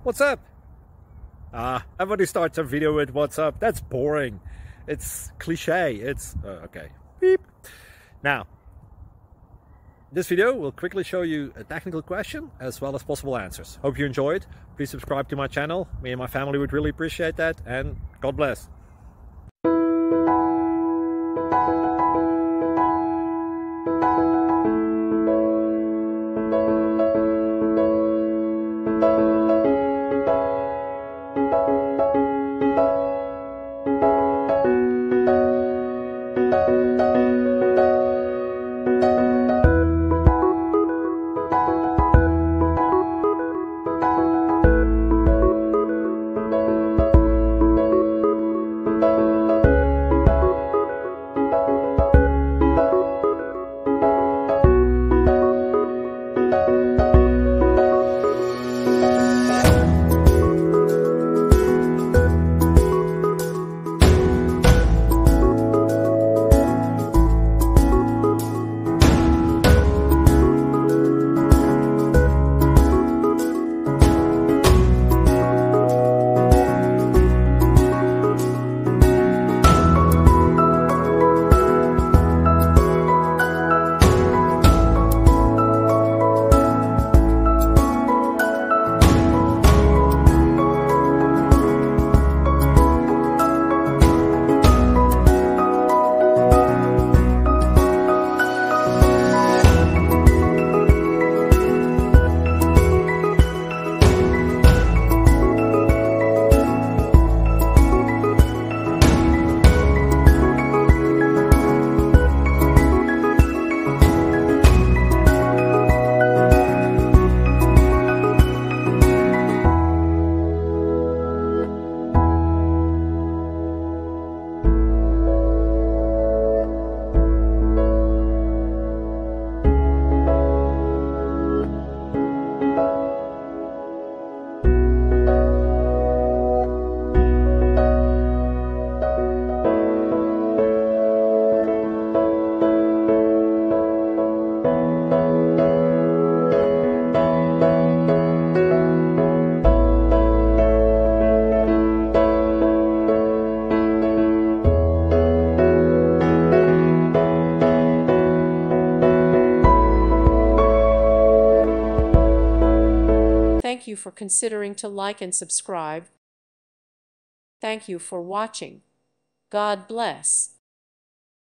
What's up? Everybody starts a video with what's up. That's boring. It's cliche. It's okay. Beep. Now, this video will quickly show you a technical question as well as possible answers. Hope you enjoyed. Please subscribe to my channel. Me and my family would really appreciate that, and God bless. Thank you for considering to like and subscribe. Thank you for watching. God bless.